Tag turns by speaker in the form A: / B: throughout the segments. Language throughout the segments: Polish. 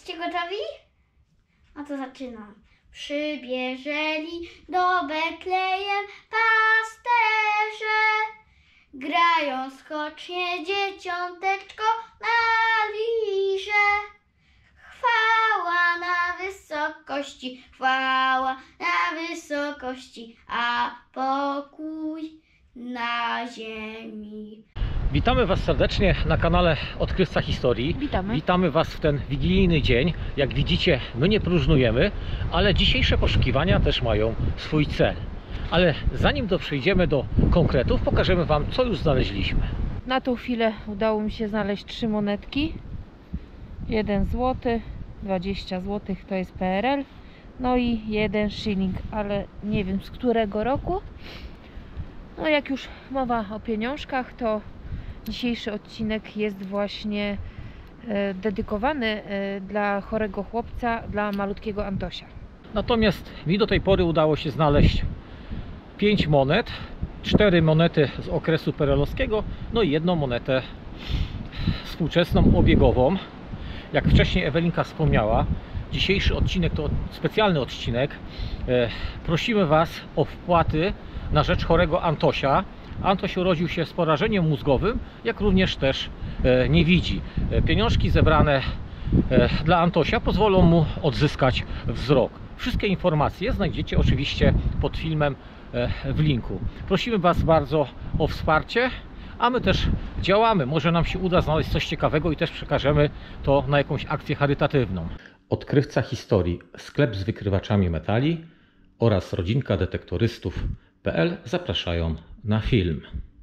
A: Jesteście gotowi? No to zaczynam. Przybierzeli do Betlejem pasterze, grają skocznie dzieciąteczko na lirze. Chwała na wysokości, chwała na wysokości, a pokój na ziemi.
B: Witamy Was serdecznie na kanale Odkrywca Historii. Witamy Was w ten wigilijny dzień. Jak widzicie, my nie próżnujemy, ale dzisiejsze poszukiwania też mają swój cel. Ale zanim przejdziemy do konkretów, pokażemy Wam, co już znaleźliśmy.
C: Na tą chwilę udało mi się znaleźć 3 monetki. 1 zł, 20 zł to jest PRL, no i 1 shilling, ale nie wiem z którego roku. No jak już mowa o pieniążkach, to dzisiejszy odcinek jest właśnie dedykowany dla chorego chłopca, dla malutkiego Antosia.
B: Natomiast mi do tej pory udało się znaleźć 5 monet, 4 monety z okresu perelowskiego, no i 1 monetę współczesną, obiegową. Jak wcześniej Ewelinka wspomniała, dzisiejszy odcinek to specjalny odcinek. Prosimy Was o wpłaty na rzecz chorego Antosia. Antoś urodził się z porażeniem mózgowym, jak również też nie widzi. Pieniążki zebrane dla Antosia pozwolą mu odzyskać wzrok. Wszystkie informacje znajdziecie oczywiście pod filmem w linku. Prosimy Was bardzo o wsparcie, a my też działamy. Może nam się uda znaleźć coś ciekawego i też przekażemy to na jakąś akcję charytatywną. Odkrywca Historii, sklep z wykrywaczami metali oraz rodzinka detektorystów.pl zapraszają na film.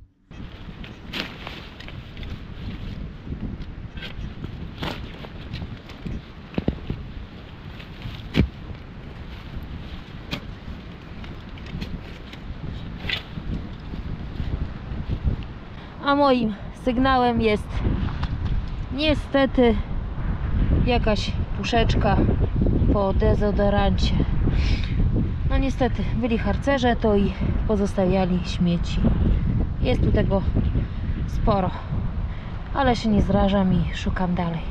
C: A moim sygnałem jest niestety jakaś puszeczka po dezodorancie. No niestety, byli harcerze, to i pozostawiali śmieci. Jest tu tego sporo, ale się nie zrażam i szukam dalej.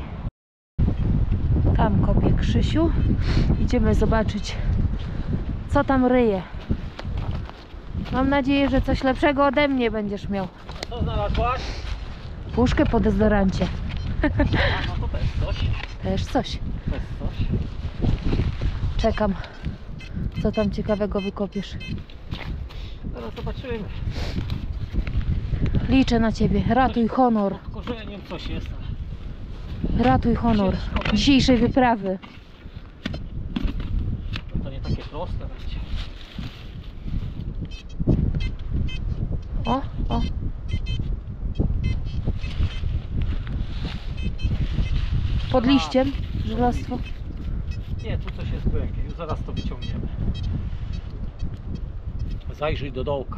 C: Tam kopie Krzysiu. Idziemy zobaczyć, co tam ryje. Mam nadzieję, że coś lepszego ode mnie będziesz miał.
B: Co znalazłaś?
C: Puszkę po dezodorancie.
B: No to też coś.
C: Też coś.
B: Też coś.
C: Czekam, co tam ciekawego wykopiesz.
B: Zaraz zobaczymy.
C: Liczę na ciebie. Ratuj honor.
B: Pod korzeniem coś jest.
C: Ratuj honor dzisiejszej wyprawy.
B: To nie takie proste będzie.
C: O, o. Pod liściem żelastwo.
B: Nie, tu coś jest głębiej. Już zaraz to wyciągniemy. Zajrzyj do dołka.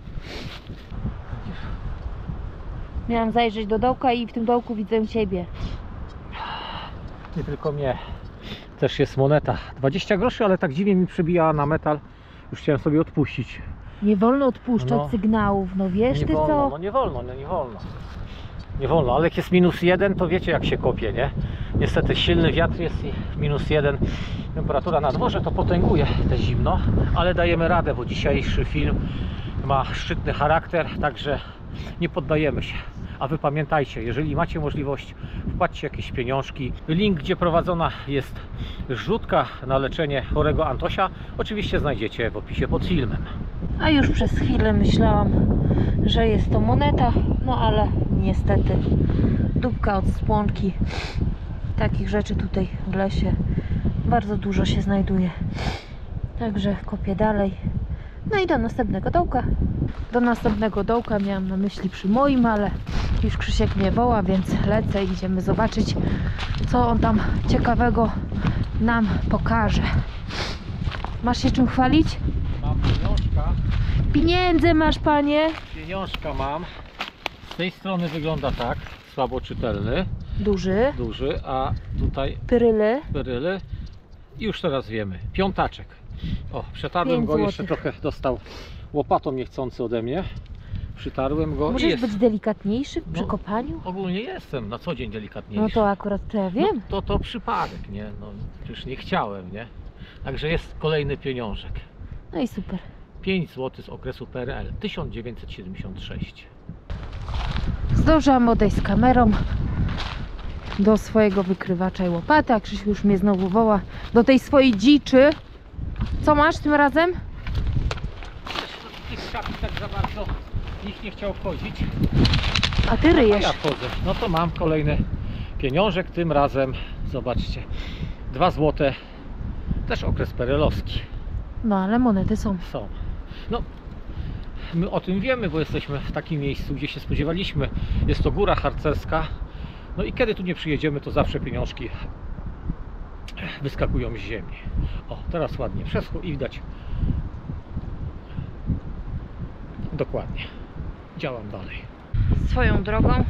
C: Miałam zajrzeć do dołka i w tym dołku widzę ciebie.
B: Nie tylko mnie. Też jest moneta. 20 groszy, ale tak dziwnie mi przebijała na metal. Już chciałem sobie odpuścić.
C: Nie wolno odpuszczać
B: No.
C: sygnałów, no wiesz
B: Nie
C: ty
B: wolno,
C: co?
B: no nie wolno, no nie wolno. Nie wolno, ale jak jest -1, to wiecie jak się kopie, nie? Niestety silny wiatr jest i -1 temperatura na dworze, to potęguje te zimno, ale dajemy radę, bo dzisiejszy film ma szczytny charakter, także nie poddajemy się. A Wy pamiętajcie, jeżeli macie możliwość, wpłaćcie jakieś pieniążki. Link, gdzie prowadzona jest zrzutka na leczenie chorego Antosia, oczywiście znajdziecie w opisie pod filmem.
C: A już przez chwilę myślałam, że jest to moneta, no ale niestety dupka od spłonki. Takich rzeczy tutaj w lesie bardzo dużo się znajduje. Także kopię dalej. No i do następnego dołka. Do następnego dołka miałam na myśli przy moim, ale już Krzysiek mnie woła, więc lecę i idziemy zobaczyć, co on tam ciekawego nam pokaże. Masz się czym chwalić?
B: Mam pieniążka.
C: Pieniędzy masz, panie?
B: Pieniążka mam. Z tej strony wygląda tak, słabo czytelny,
C: Duży.
B: a tutaj
C: Pyryle.
B: beryly. I już teraz wiemy, piątaczek. O, przetarłem
C: 5
B: go, jeszcze
C: złotych.
B: trochę dostał łopatą niechcący ode mnie. Przytarłem go i
C: Możesz
B: jest.
C: być delikatniejszy przy
B: No,
C: kopaniu?
B: Ogólnie jestem na co dzień delikatniejszy.
C: No to akurat to ja wiem.
B: No, to przypadek, nie? No, przecież nie chciałem, nie? Także jest kolejny pieniążek.
C: No i super.
B: 5 zł z okresu PRL 1976.
C: Zdążyłam odejść z kamerą do swojego wykrywacza i łopaty, a Krzysiu już mnie znowu woła do tej swojej dziczy. Co masz tym razem?
B: Tych krzaki tak za bardzo nikt nie chciał wchodzić.
C: A ty
B: A
C: ryjesz.
B: ja wchodzę. No to mam kolejny pieniążek, tym razem zobaczcie 2 zł, też okres perelowski
C: No ale monety są.
B: są. No my o tym wiemy, bo jesteśmy w takim miejscu, gdzie się spodziewaliśmy. Jest to góra harcerska. No i kiedy tu nie przyjedziemy, to zawsze pieniążki wyskakują z ziemi. O, teraz ładnie przeschło i widać. Dokładnie. Działam dalej.
C: Swoją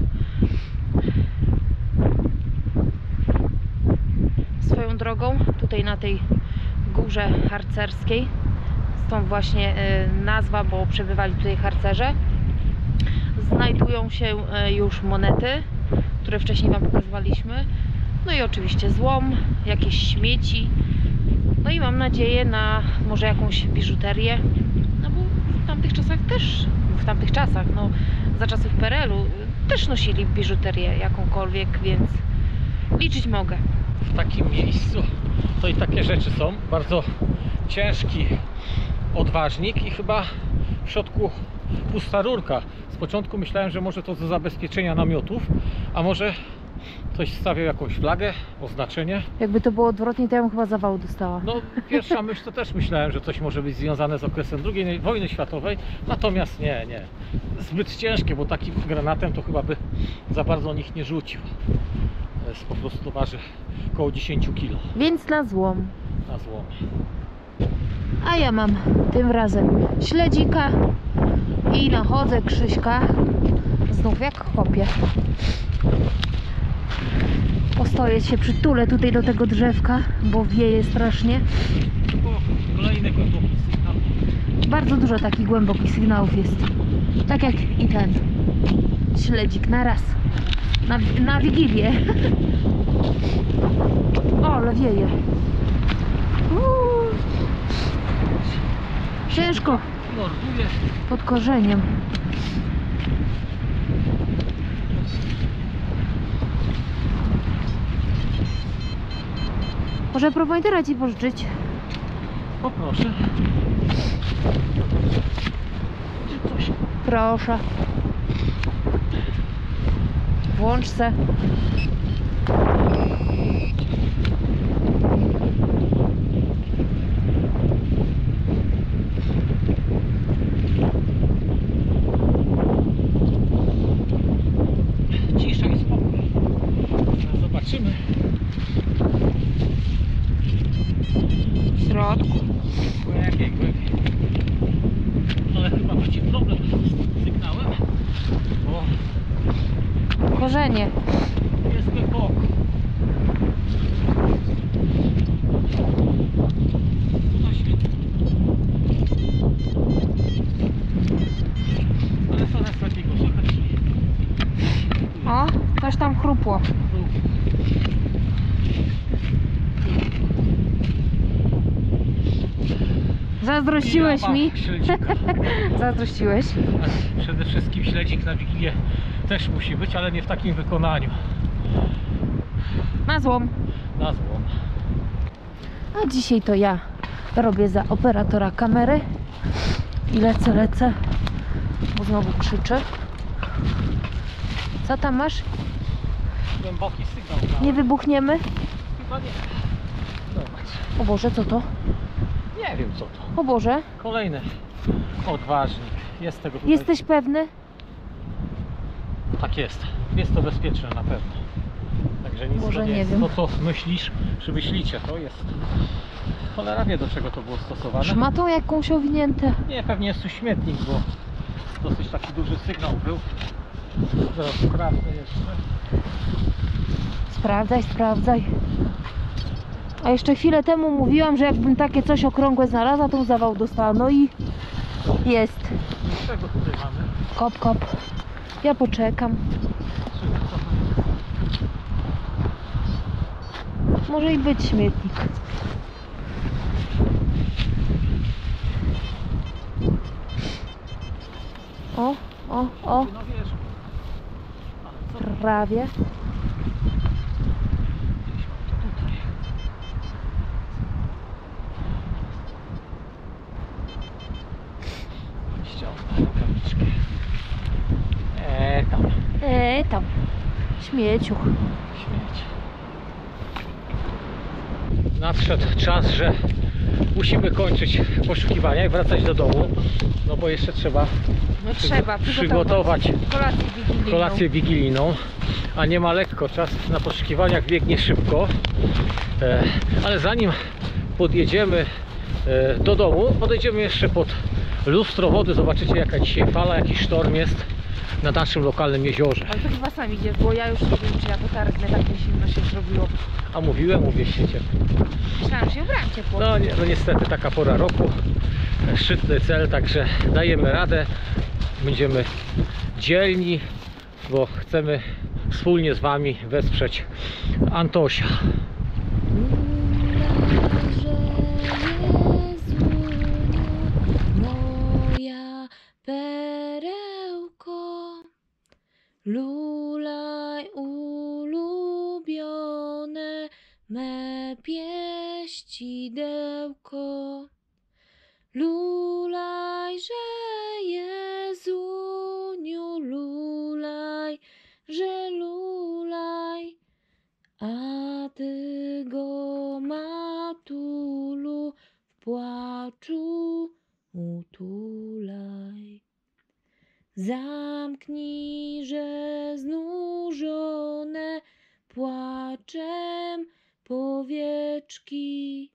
C: drogą tutaj na tej górze harcerskiej, stąd właśnie nazwa, bo przebywali tutaj harcerze, znajdują się już monety, które wcześniej Wam pokazywaliśmy, no i oczywiście złom, jakieś śmieci, no i mam nadzieję na może jakąś biżuterię, no bo w tamtych czasach, no za czasów PRL-u też nosili biżuterię jakąkolwiek, więc liczyć mogę.
B: W takim miejscu to i takie rzeczy są. Bardzo ciężki odważnik i chyba w środku pusta rurka. Z początku myślałem, że może to do zabezpieczenia namiotów, a może ktoś stawiał jakąś flagę, oznaczenie.
C: Jakby to było odwrotnie, to ja bym chyba zawału dostała.
B: No pierwsza myśl to też myślałem, że coś może być związane z okresem II wojny światowej, natomiast nie. Zbyt ciężkie, bo takim granatem to chyba by za bardzo nikt nie rzucił. To jest po prostu waży około 10 kg
C: Więc na złom.
B: na złom.
C: A ja mam tym razem śledzika i nachodzę Krzyśka znów jak chłopie. Postoję się, przytulę tutaj do tego drzewka, bo wieje strasznie.
B: Kolejny głęboki sygnał.
C: Bardzo dużo takich głębokich sygnałów jest. Tak jak i ten śledzik na raz. Na Wigilię. O, ale wieje. Ciężko
B: Norduje.
C: pod korzeniem. Może propointera ci pożyczyć?
B: Poproszę. Czy coś?
C: Proszę. Włącz se.
B: Cisza i spokój. Zobaczymy.
C: W środku.
B: Głębiej. Ale chyba będzie problem z sygnałem, bo
C: Korzenie.
B: jest głęboko. Tutaj świetnie. Ale coraz lepiej go słychać.
C: O, coś tam chrupło. Zazdrościłeś mi?
B: Śledzika.
C: Zazdrościłeś?
B: A przede wszystkim śledzik na Wigilię też musi być, ale nie w takim wykonaniu.
C: Na złom.
B: Na złom.
C: A dzisiaj to ja robię za operatora kamery i lecę, bo znowu krzyczy. Co tam masz?
B: Głęboki sygnał.
C: Nie wybuchniemy?
B: Chyba nie. Zobacz.
C: O Boże, co to?
B: Nie wiem co to.
C: O Boże,
B: Kolejny odważnik. Jest tego tutaj.
C: jesteś pewny?
B: Tak jest. Jest to bezpieczne na pewno. Także nic
C: Może
B: to nie
C: nie
B: jest.
C: wiem.
B: To co myślisz, czy myślicie, to jest. Cholera wie do czego to było stosowane.
C: Szmatą jakąś owinięte.
B: Nie, pewnie jest tu śmietnik, bo dosyć taki duży sygnał był. Zaraz sprawdzę jeszcze.
C: Sprawdzaj. A jeszcze chwilę temu mówiłam, że jakbym takie coś okrągłe znalazła, to zawał dostała. No i jest.
B: Czego tutaj mamy?
C: Kop, kop. Ja poczekam. Może i być śmietnik. O, o, o,
B: No wiesz, ale co
C: prawie.
B: gdzieś mam to tutaj. Ściągnę rękawiczkę. Tam.
C: Tam. Śmieciuch.
B: Śmieć. Nadszedł czas, że musimy kończyć poszukiwania i wracać do domu, no bo jeszcze trzeba
C: No trzeba
B: przygotować
C: kolację wigilijną.
B: kolację wigilijną, a nie ma lekko. Czas na poszukiwaniach biegnie szybko, ale zanim podjedziemy do domu, podejdziemy jeszcze pod lustro wody. Zobaczycie, jaka dzisiaj fala, jaki sztorm jest na naszym lokalnym jeziorze.
C: Ale to chyba sam idzie, bo ja już nie wiem, czy ja to targnę, tak mi zimno się zrobiło.
B: A mówiłem, mówię świecie.
C: Myślałam, że się ubrałam ciepło.
B: No, no niestety taka pora roku, szczytny cel, także dajemy radę, będziemy dzielni, bo chcemy wspólnie z Wami wesprzeć Antosia.
C: Moja perełko, lulaj ulubione me pieścidełko. Lulaj, że Jezuniu, lulaj, że lulaj, a Ty go, matulu, w płaczu utulaj. Zamknij, że znużone płaczem powieczki,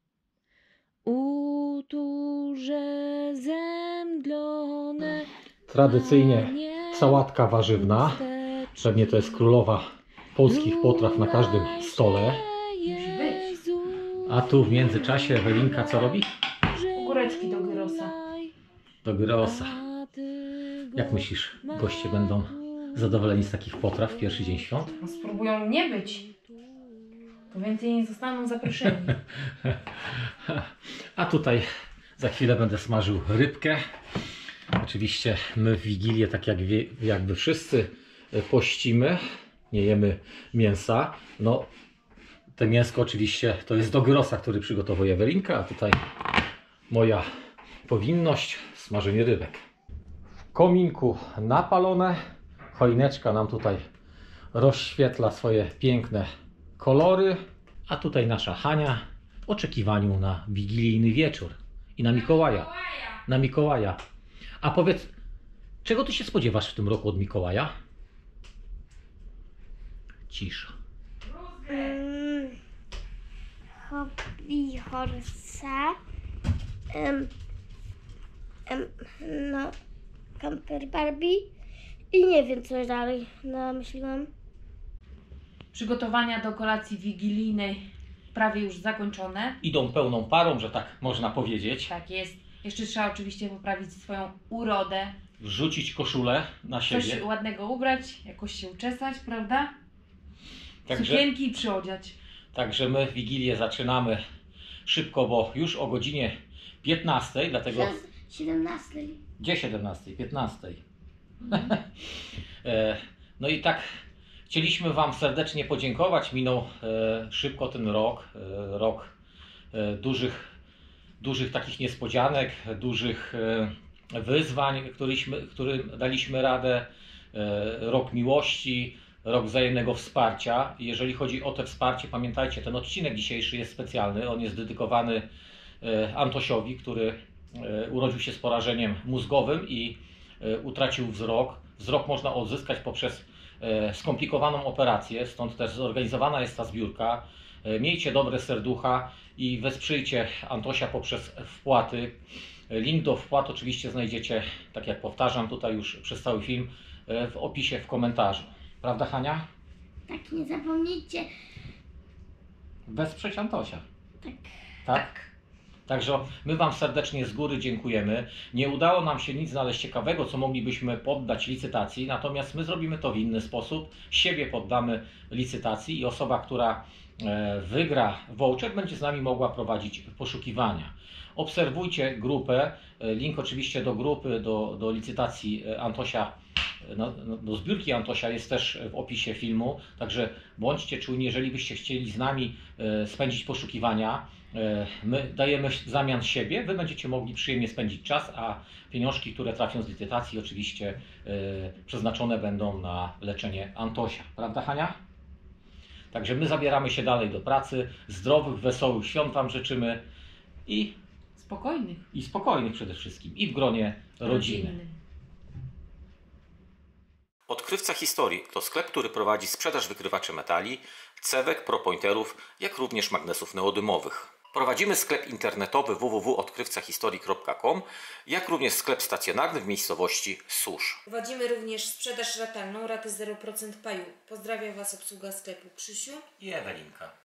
C: utul, że zemdlone.
B: Tradycyjnie sałatka warzywna, pewnie to jest królowa polskich potraw na każdym stole. A tu w międzyczasie Ewelinka co robi?
C: Ogóreczki do gyrosa.
B: Do gyrosa. Jak myślisz, goście będą zadowoleni z takich potraw w pierwszy dzień świąt?
C: No, spróbują nie być. To więcej nie zostaną zaproszeni.
B: A tutaj za chwilę będę smażył rybkę. Oczywiście my w Wigilię, tak jak wy wszyscy, pościmy. Nie jemy mięsa. No, te mięsko oczywiście to jest do gyrosa, który przygotowuje Ewelinka, a tutaj moja powinność, smażenie rybek. W kominku napalone. Choineczka nam tutaj rozświetla swoje piękne kolory. A tutaj nasza Hania w oczekiwaniu na wigilijny wieczór i na Mikołaja. Na Mikołaja. A powiedz, czego ty się spodziewasz w tym roku od Mikołaja? Cisza.
A: Hobby horsa. No, camper Barbie. I nie wiem, co dalej namyśliłam.
C: Przygotowania do kolacji wigilijnej prawie już zakończone.
B: Idą pełną parą, że tak można powiedzieć.
C: Tak jest. Jeszcze trzeba oczywiście poprawić swoją urodę.
B: Wrzucić koszulę na
C: Coś
B: siebie.
C: ładnego ubrać, jakoś się uczesać, prawda?
B: Także,
C: Sukienki przyodziać.
B: także my Wigilię zaczynamy szybko, bo już o godzinie 15, dlatego...
A: 17.
B: Gdzie 17? 15. No i tak chcieliśmy Wam serdecznie podziękować. Minął szybko ten rok. Rok dużych takich niespodzianek, dużych wyzwań, którym daliśmy radę. Rok miłości, rok wzajemnego wsparcia. Jeżeli chodzi o to wsparcie, pamiętajcie, ten odcinek dzisiejszy jest specjalny. On jest dedykowany Antosiowi, który urodził się z porażeniem mózgowym i utracił wzrok. Wzrok można odzyskać poprzez skomplikowaną operację, stąd też zorganizowana jest ta zbiórka. Miejcie dobre serducha i wesprzyjcie Antosia poprzez wpłaty. Link do wpłat oczywiście znajdziecie, tak jak powtarzam tutaj już przez cały film, w opisie, w komentarzu. Prawda, Hania?
A: Tak, nie zapomnijcie.
B: Wesprzeć Antosia.
A: Tak.
B: Tak? Także my Wam serdecznie z góry dziękujemy. Nie udało nam się nic znaleźć ciekawego, co moglibyśmy poddać licytacji, natomiast my zrobimy to w inny sposób. Siebie poddamy licytacji i osoba, która wygra voucher, będzie z nami mogła prowadzić poszukiwania. Obserwujcie grupę, link oczywiście do grupy, do licytacji Antosia, do zbiórki Antosia jest też w opisie filmu, także bądźcie czujni, jeżeli byście chcieli z nami spędzić poszukiwania, my dajemy w zamian siebie, Wy będziecie mogli przyjemnie spędzić czas, a pieniążki, które trafią z licytacji oczywiście przeznaczone będą na leczenie Antosia. Prawda, Hania? Także my zabieramy się dalej do pracy. Zdrowych, wesołych świąt Wam życzymy i spokojnych przede wszystkim i w gronie rodziny. Odkrywca Historii to sklep, który prowadzi sprzedaż wykrywaczy metali, cewek, propointerów, jak również magnesów neodymowych. Prowadzimy sklep internetowy www.odkrywcahistorii.com, jak również sklep stacjonarny w miejscowości Susz.
C: Prowadzimy również sprzedaż ratalną, raty 0% paju. Pozdrawiam Was obsługa sklepu Krzysiu
B: I Ewelinka.